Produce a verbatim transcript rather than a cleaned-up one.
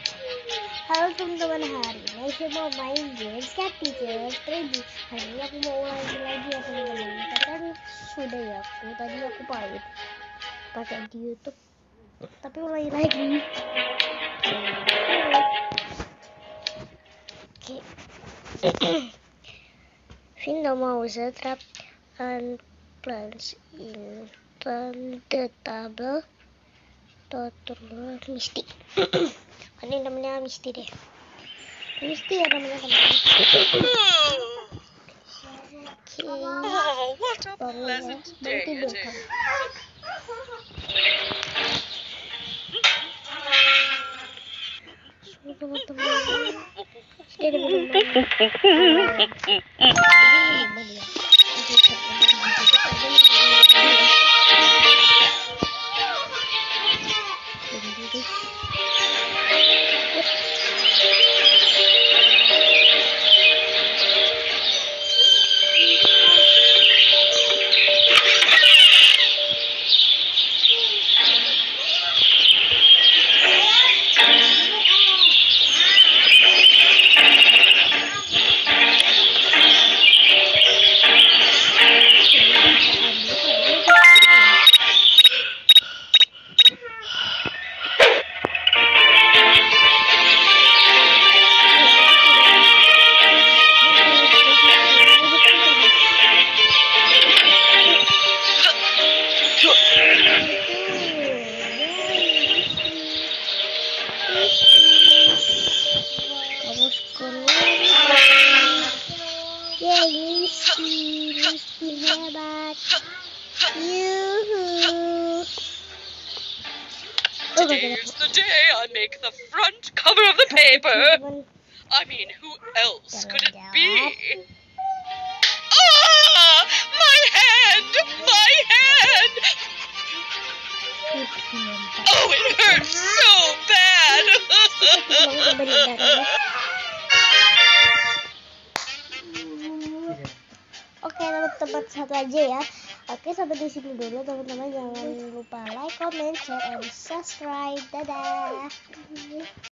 Halo teman-teman, hari ini saya mau main game Cat Teacher tiga D. Hari ini aku mau ulangi lagi ya teman-teman. Kan sudah ya, aku tadi aku main pakai di YouTube, tapi ulangi lagi. Oke. Find the mouse trap and plants in the table. Tutorial Misty. Ini namanya Misty deh. Misty ya namanya teman-teman. Oh, what a pleasant day it is. So, teman-teman. Ini belum Today's the day I make the front cover of the paper. I mean, who else could it be? Ah! My hand! My hand! Oh, it hurts so bad! Oke, teman-teman, satu aja ya. Oke, sampai di sini dulu teman-teman. Jangan lupa like, comment, share, and subscribe. Dadah.